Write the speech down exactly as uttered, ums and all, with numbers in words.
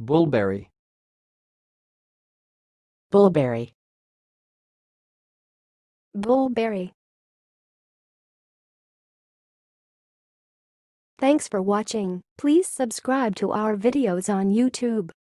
Bullberry. Bullberry. Bullberry. Thanks for watching. Please subscribe to our videos on YouTube.